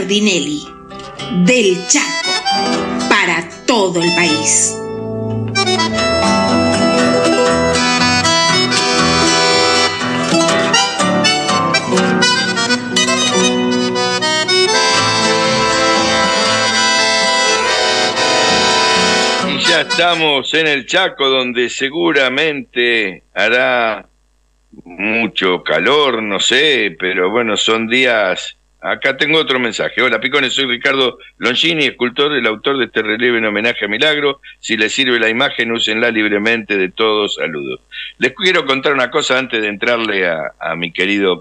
Giardinelli, del Chaco, para todo el país. Y ya estamos en el Chaco, donde seguramente hará mucho calor, no sé, pero bueno, son días. Acá tengo otro mensaje. Hola, Picones, soy Ricardo Longini, escultor, el autor de este relieve en homenaje a Milagro. Si les sirve la imagen, úsenla libremente. De todos, saludos. Les quiero contar una cosa antes de entrarle a mi querido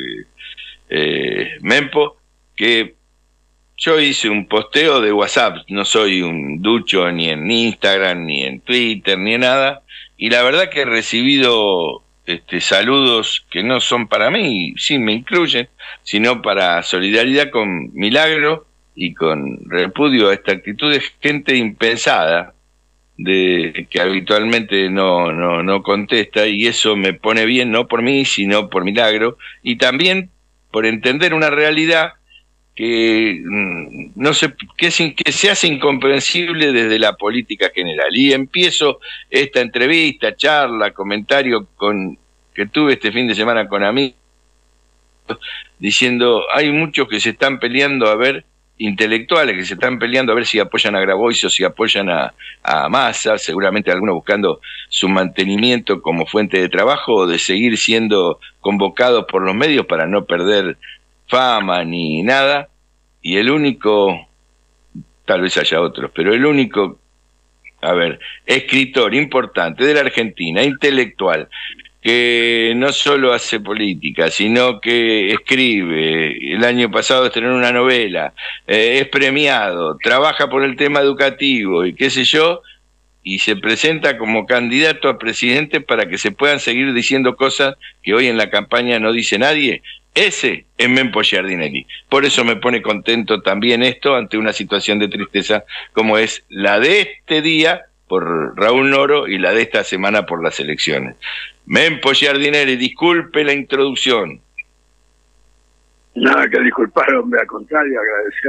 Mempo, que yo hice un posteo de WhatsApp, no soy un ducho ni en Instagram, ni en Twitter, ni en nada, y la verdad que he recibido saludos que no son para mí, sí me incluyen, sino para solidaridad con Milagro y con repudio a esta actitud de gente impensada, de que habitualmente no contesta, y eso me pone bien, no por mí, sino por Milagro, y también por entender una realidad que no sé, que se hace incomprensible desde la política general. Y empiezo esta entrevista, charla, comentario que tuve este fin de semana con amigos, diciendo, hay muchos que se están peleando a ver, intelectuales que se están peleando a ver si apoyan a Grabois o si apoyan a Massa, seguramente algunos buscando su mantenimiento como fuente de trabajo o de seguir siendo convocados por los medios para no perder fama ni nada, y el único, tal vez haya otros, pero el único, escritor importante de la Argentina, intelectual, que no solo hace política, sino que escribe, el año pasado estrenó una novela, es premiado, trabaja por el tema educativo y qué sé yo, y se presenta como candidato a presidente para que se puedan seguir diciendo cosas que hoy en la campaña no dice nadie. Ese es Mempo Giardinelli. Por eso me pone contento también esto ante una situación de tristeza como es la de este día por Raúl Noro y la de esta semana por las elecciones. Mempo Giardinelli, disculpe la introducción. Nada que disculpar, hombre, al contrario,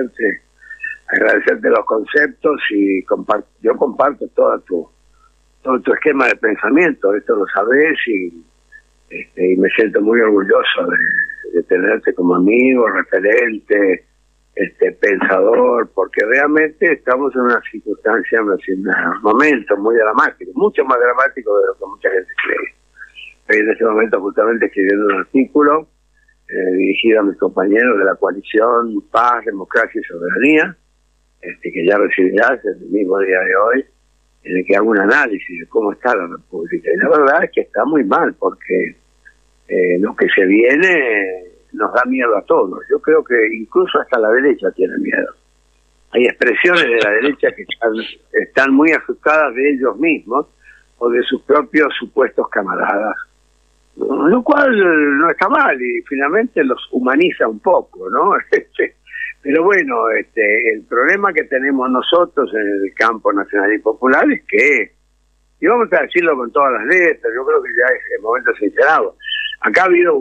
agradecerte los conceptos y yo comparto todo tu esquema de pensamiento, esto lo sabés y me siento muy orgulloso de tenerte como amigo, referente, pensador, porque realmente estamos en una circunstancia, en un momento muy dramático, mucho más dramático de lo que mucha gente cree. Estoy en este momento justamente escribiendo un artículo dirigido a mis compañeros de la coalición Paz, Democracia y Soberanía, que ya recibirás el mismo día de hoy, en el que hago un análisis de cómo está la República. Y la verdad es que está muy mal, porque lo que se viene nos da miedo a todos. Yo creo que incluso hasta la derecha tiene miedo. Hay expresiones de la derecha que están muy asustadas de ellos mismos o de sus propios supuestos camaradas, lo cual no está mal y finalmente los humaniza un poco, ¿no? Pero bueno, el problema que tenemos nosotros en el campo nacional y popular es que, y vamos a decirlo con todas las letras, yo creo que ya es el momento sincerado, acá ha habido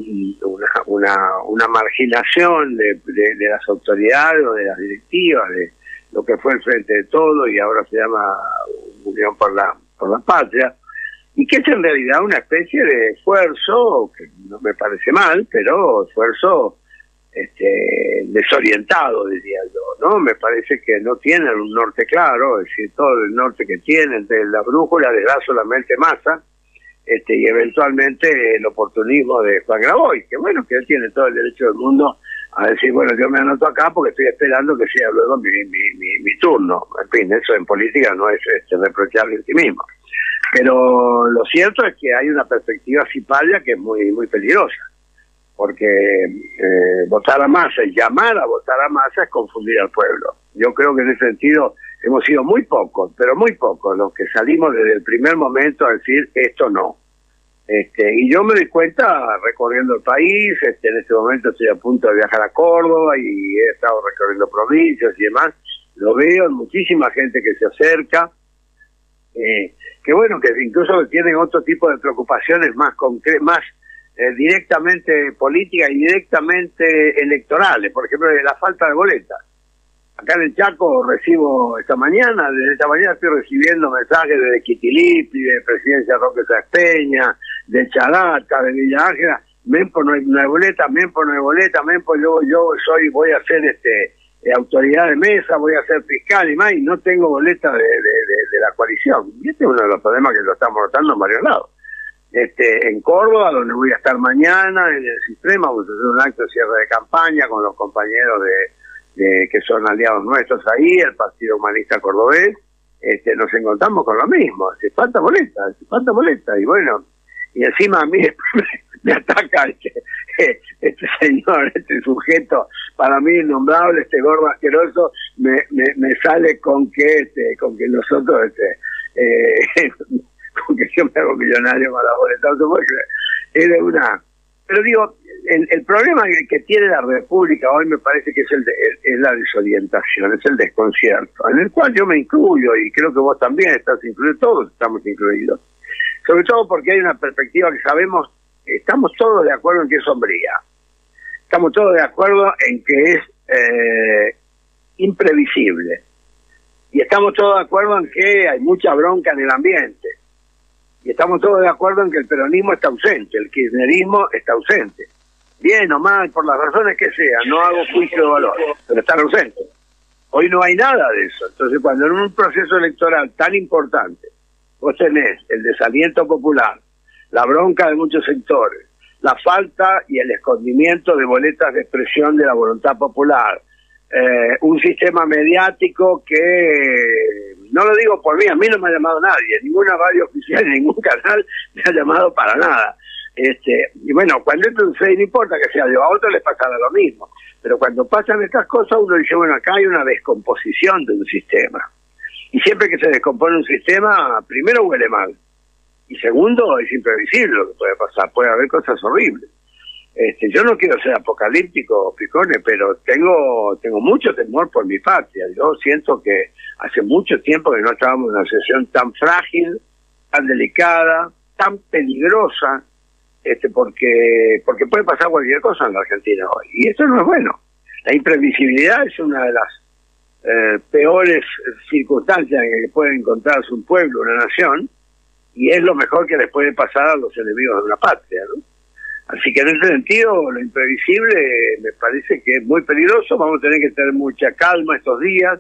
una marginación de las autoridades o de las directivas de lo que fue el Frente de Todos y ahora se llama Unión por la Patria, y que es en realidad una especie de esfuerzo, que no me parece mal, pero esfuerzo desorientado, diría yo, ¿no? Me parece que no tienen un norte claro, es decir, todo el norte que tienen de la brújula les da solamente Massa, y eventualmente el oportunismo de Juan Grabois, que bueno, que él tiene todo el derecho del mundo a decir, bueno, yo me anoto acá porque estoy esperando que sea luego mi turno. En fin, eso en política no es reprochable en sí mismo. Pero lo cierto es que hay una perspectiva cipalia que es muy, muy peligrosa, porque votar a Massa y llamar a votar a Massa es confundir al pueblo. Yo creo que en ese sentido hemos sido muy pocos, pero muy pocos, los que salimos desde el primer momento a decir esto no. Y yo me doy cuenta recorriendo el país, en este momento estoy a punto de viajar a Córdoba y he estado recorriendo provincias y demás, lo veo, muchísima gente que se acerca, que bueno, que incluso tienen otro tipo de preocupaciones más directamente políticas y directamente electorales, por ejemplo, la falta de boletas. Acá en el Chaco recibo desde esta mañana estoy recibiendo mensajes de Quitilipi, de Presidencia Roque Saspeña, de Chalaca, de Villa Ángela. Mempo no hay boleta, Mempo no hay boleta, Mempo voy a ser autoridad de mesa, voy a ser fiscal y más, y no tengo boleta de la coalición. Y este es uno de los problemas que lo estamos notando en varios lados. En Córdoba, donde voy a estar mañana, en el Sistema, vamos a hacer un acto de cierre de campaña con los compañeros que son aliados nuestros ahí, el Partido Humanista Cordobés. Nos encontramos con lo mismo, hace falta boleta, y bueno, y encima a mí me ataca este señor, este sujeto, para mí innombrable, este gordo asqueroso, me sale con que nosotros, con que yo me hago millonario con la boleta, no se puede creer. Era una... Pero digo, el problema que tiene la República hoy me parece que es la desorientación, es el desconcierto, en el cual yo me incluyo, y creo que vos también estás incluido, todos estamos incluidos. Sobre todo porque hay una perspectiva que sabemos, estamos todos de acuerdo en que es sombría. Estamos todos de acuerdo en que es imprevisible. Y estamos todos de acuerdo en que hay mucha bronca en el ambiente. Y estamos todos de acuerdo en que el peronismo está ausente, el kirchnerismo está ausente. Bien o mal, por las razones que sean, no hago juicio de valor, pero están ausentes. Hoy no hay nada de eso. Entonces, cuando en un proceso electoral tan importante vos tenés el desaliento popular, la bronca de muchos sectores, la falta y el escondimiento de boletas de expresión de la voluntad popular, un sistema mediático que, no lo digo por mí, a mí no me ha llamado nadie, ninguna radio oficial, ningún canal me ha llamado para nada. Y bueno, cuando esto sucede, no importa que sea yo, a otros les pasará lo mismo, pero cuando pasan estas cosas uno dice, bueno, acá hay una descomposición de un sistema. Y siempre que se descompone un sistema, primero huele mal. Y segundo, es imprevisible lo que puede pasar. Puede haber cosas horribles. Yo no quiero ser apocalíptico, Picone, pero tengo mucho temor por mi patria. Yo siento que hace mucho tiempo que no estábamos en una situación tan frágil, tan delicada, tan peligrosa, porque puede pasar cualquier cosa en la Argentina hoy. Y eso no es bueno. La imprevisibilidad es una de las peores circunstancias en que puede encontrarse un pueblo, una nación, y es lo mejor que les puede pasar a los enemigos de una patria, ¿no? Así que en ese sentido, lo imprevisible me parece que es muy peligroso. Vamos a tener que tener mucha calma estos días,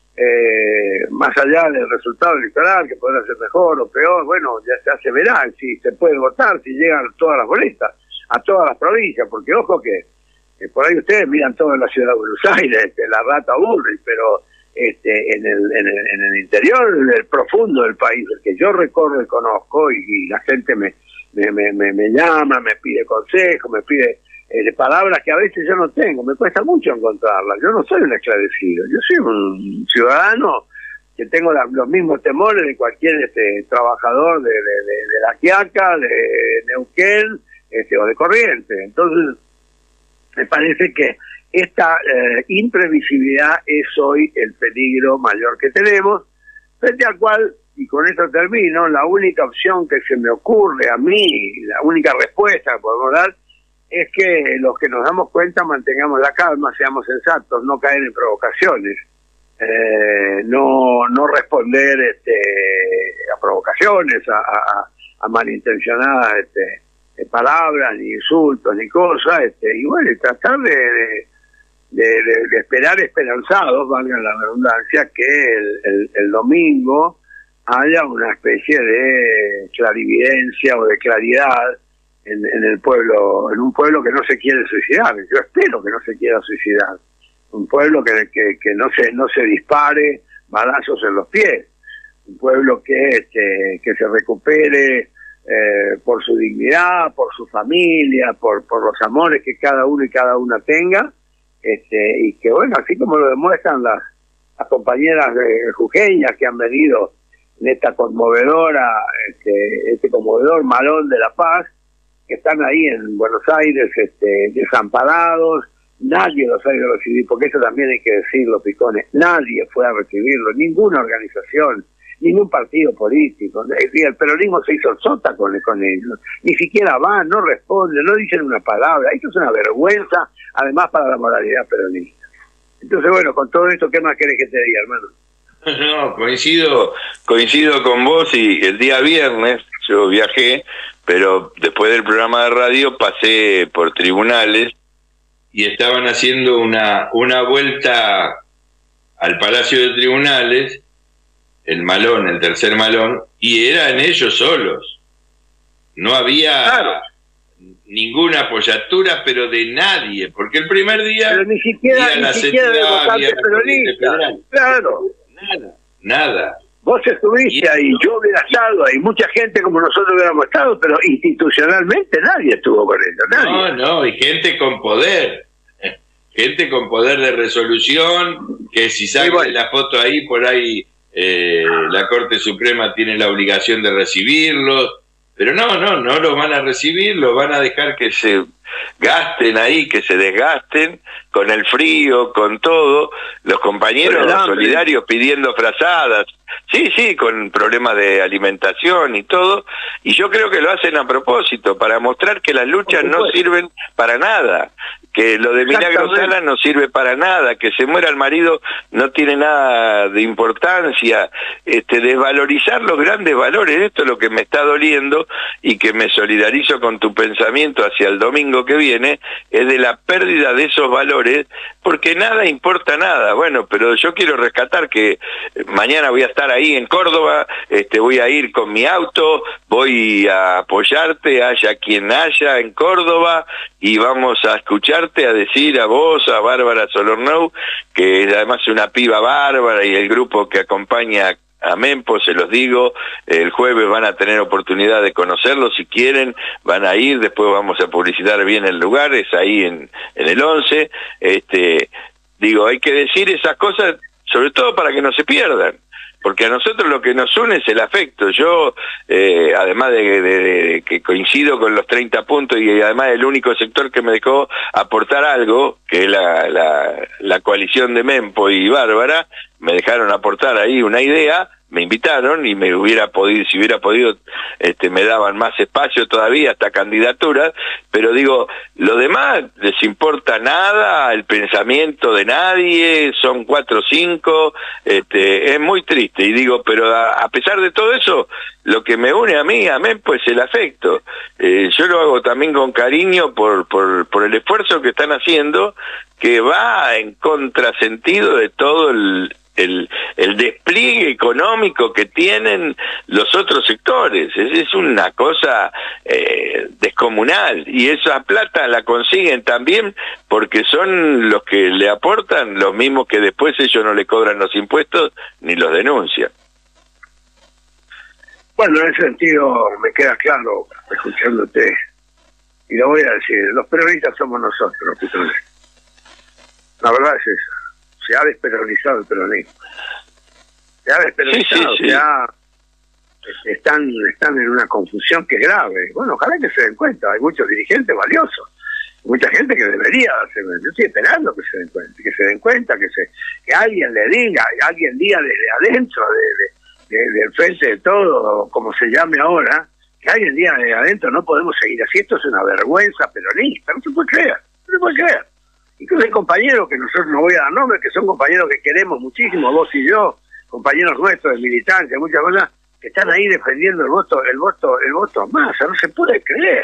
más allá del resultado electoral, que podrá ser mejor o peor. Bueno, ya se verá si se puede votar, si llegan todas las boletas a todas las provincias, porque ojo que por ahí ustedes miran todo en la ciudad de Buenos Aires, la rata aburre, pero en el interior, en el profundo del país, el que yo recorro y conozco, y la gente me llama, me pide consejos, me pide palabras que a veces yo no tengo, me cuesta mucho encontrarlas. Yo no soy un esclarecido, yo soy un ciudadano que tengo los mismos temores de cualquier trabajador de La Quiaca, de Neuquén o de Corrientes. Entonces me parece que esta imprevisibilidad es hoy el peligro mayor que tenemos, frente al cual, y con esto termino, la única opción que se me ocurre a mí, la única respuesta que podemos dar, es que los que nos damos cuenta mantengamos la calma, seamos sensatos, no caer en provocaciones, no responder a provocaciones, a malintencionadas palabras, ni insultos, ni cosas, y bueno, tratar de esperar esperanzados, valga la redundancia, que el domingo haya una especie de clarividencia o de claridad en el pueblo, en un pueblo que no se quiere suicidar. Yo espero que no se quiera suicidar, un pueblo que no se dispare balazos en los pies, un pueblo que se recupere por su dignidad, por su familia, por los amores que cada uno y cada una tenga, y que bueno, así como lo demuestran las compañeras jujeñas que han venido en esta conmovedora, este conmovedor malón de La Paz, que están ahí en Buenos Aires desamparados, nadie los ha ido a recibir, porque eso también hay que decirlo, Picones, nadie fue a recibirlo, ninguna organización, ningún partido político. Y el peronismo se hizo sota con ellos. Ni siquiera van, no responden, no dicen una palabra. Esto es una vergüenza, además, para la moralidad peronista. Entonces, bueno, con todo esto, ¿qué más querés que te diga, hermano? No, coincido con vos, y el día viernes yo viajé, pero después del programa de radio pasé por tribunales y estaban haciendo una vuelta al Palacio de Tribunales, el malón, el tercer malón, y eran ellos solos. No había ninguna apoyatura, pero de nadie, porque el primer día... Pero ni siquiera de votantes peronistas. Claro. Nada. Vos estuviste ahí, yo hubiera estado ahí, mucha gente como nosotros hubiéramos estado, pero institucionalmente nadie estuvo con ellos, nadie. No, y gente con poder de resolución, que si sacan la foto ahí, por ahí la Corte Suprema tiene la obligación de recibirlos, pero no los van a recibir, los van a dejar que se gasten ahí, que se desgasten con el frío, con todo, los compañeros solidarios pidiendo frazadas, sí, con problemas de alimentación y todo, y yo creo que lo hacen a propósito, para mostrar que las luchas no sirven para nada, que lo de Milagro Sala no sirve para nada, que se muera el marido no tiene nada de importancia, desvalorizar los grandes valores. Esto es lo que me está doliendo, y que me solidarizo con tu pensamiento hacia el domingo que viene, es de la pérdida de esos valores, porque nada importa nada. Bueno, pero yo quiero rescatar que mañana voy a estar ahí en Córdoba, voy a ir con mi auto, voy a apoyarte, haya quien haya en Córdoba, y vamos a escucharte, a decir a vos, a Bárbara Solornou, que es además una piba bárbara, y el grupo que acompaña a Mempo, se los digo, el jueves van a tener oportunidad de conocerlo, si quieren, van a ir, después vamos a publicitar bien el lugar, es ahí en el 11, hay que decir esas cosas, sobre todo para que no se pierdan, porque a nosotros lo que nos une es el afecto. Yo, además de que coincido con los 30 puntos, y además el único sector que me dejó aportar algo, que es la coalición de Mempo y Bárbara, me dejaron aportar ahí una idea, me invitaron, y si hubiera podido, me daban más espacio todavía, hasta candidaturas, pero digo, lo demás les importa nada, el pensamiento de nadie, son 4 o 5, es muy triste, y digo, pero a pesar de todo eso, lo que me une a mí, pues el afecto. Yo lo hago también con cariño por el esfuerzo que están haciendo, que va en contrasentido de todo el despliegue económico que tienen los otros sectores. Es una cosa descomunal, y esa plata la consiguen también porque son los que le aportan, los mismos que después ellos no le cobran los impuestos ni los denuncian. Bueno, en ese sentido me queda claro, escuchándote, y lo voy a decir, los peronistas somos nosotros, Peter. La verdad es esa. Se ha desperonizado el peronismo. Se ha desperonizado, sí. Están en una confusión que es grave. Bueno, ojalá que se den cuenta. Hay muchos dirigentes valiosos, mucha gente que debería darse cuenta. Yo estoy esperando que se den cuenta, que alguien le diga, alguien diga desde adentro, del frente de todo, como se llame ahora, que alguien diga desde adentro, no podemos seguir así, esto es una vergüenza peronista, no se puede creer. Incluso hay compañeros que nosotros no voy a dar nombres, que son compañeros que queremos muchísimo, vos y yo, compañeros nuestros de militancia, muchas cosas, que están ahí defendiendo el voto más. No se puede creer.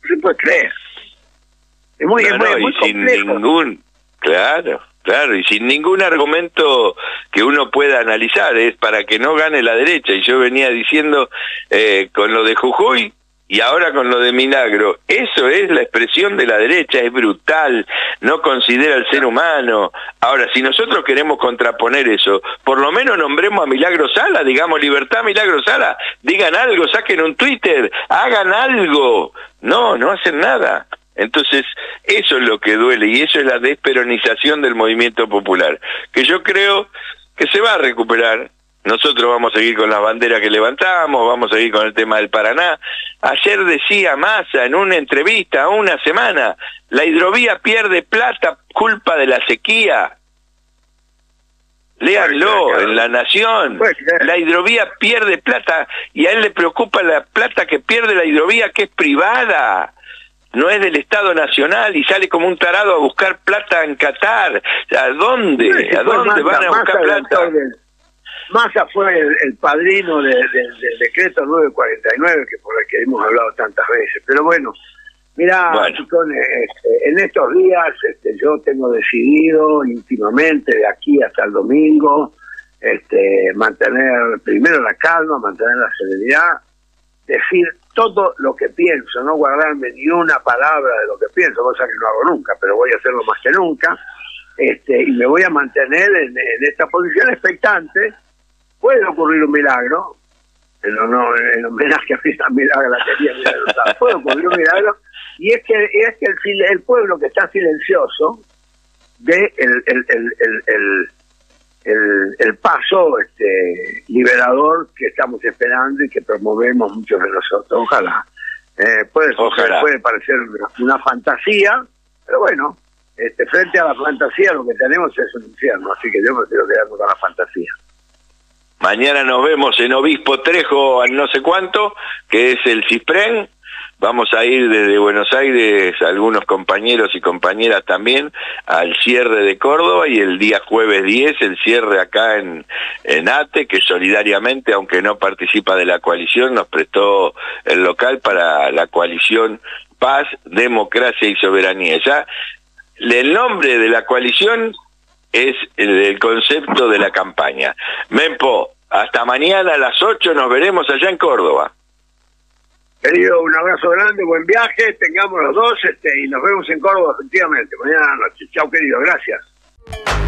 Es muy complejo. Sin ningún, claro, y sin ningún argumento que uno pueda analizar, es para que no gane la derecha. Y yo venía diciendo con lo de Jujuy, y ahora con lo de Milagro, eso es la expresión de la derecha, es brutal, no considera al ser humano. Ahora, si nosotros queremos contraponer eso, por lo menos nombremos a Milagro Sala, digamos libertad Milagro Sala, digan algo, saquen un Twitter, hagan algo. No hacen nada. Entonces, eso es lo que duele, y eso es la desperonización del movimiento popular, que yo creo que se va a recuperar. Nosotros vamos a seguir con las banderas que levantamos, vamos a seguir con el tema del Paraná. Ayer decía Massa en una entrevista, una semana, la hidrovía pierde plata culpa de la sequía. Le léanlo en La Nación. La hidrovía pierde plata y a él le preocupa la plata que pierde la hidrovía, que es privada, no es del Estado Nacional, y sale como un tarado a buscar plata en Qatar. ¿A dónde? ¿A dónde van a buscar plata? Massa fue el padrino del decreto 949, que por el que hemos hablado tantas veces. Pero bueno, mirá, Chicone, en estos días yo tengo decidido íntimamente, de aquí hasta el domingo, mantener primero la calma, mantener la serenidad, decir todo lo que pienso, no guardarme ni una palabra de lo que pienso, cosa que no hago nunca, pero voy a hacerlo más que nunca, y me voy a mantener en esta posición expectante. Puede ocurrir un milagro, en homenaje a Frida Milagro, la quería milagrosa, puede ocurrir un milagro, y es que el pueblo que está silencioso ve el paso liberador que estamos esperando y que promovemos muchos de nosotros. Ojalá. Puede parecer una fantasía, pero bueno, frente a la fantasía lo que tenemos es un infierno, así que yo prefiero quedarme con la fantasía. Mañana nos vemos en Obispo Trejo, al no sé cuánto, que es el CISPREN. Vamos a ir desde Buenos Aires, algunos compañeros y compañeras también, al cierre de Córdoba, y el día jueves 10 el cierre acá en ATE, que solidariamente, aunque no participa de la coalición, nos prestó el local para la coalición Paz, Democracia y Soberanía. Ya el nombre de la coalición es el concepto de la campaña. Mempo, hasta mañana a las 8 nos veremos allá en Córdoba. Querido, un abrazo grande, buen viaje, tengamos los dos, y nos vemos en Córdoba efectivamente, mañana a la noche. Chao, querido, gracias.